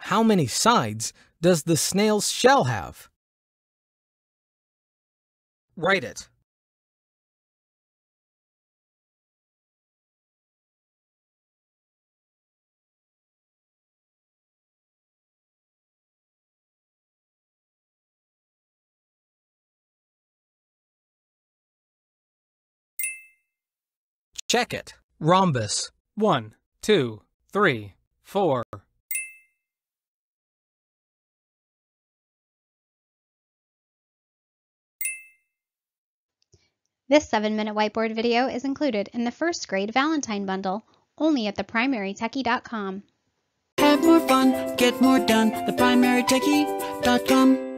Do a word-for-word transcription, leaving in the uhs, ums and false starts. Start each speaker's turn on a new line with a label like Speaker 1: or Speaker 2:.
Speaker 1: How many sides does the snail's shell have? Write it. Check it. Rhombus.
Speaker 2: One, two, three, four.
Speaker 3: This seven minute whiteboard video is included in the first grade Valentine bundle, only at the primary techie dot com.
Speaker 4: Have more fun, get more done, the primary techie dot com.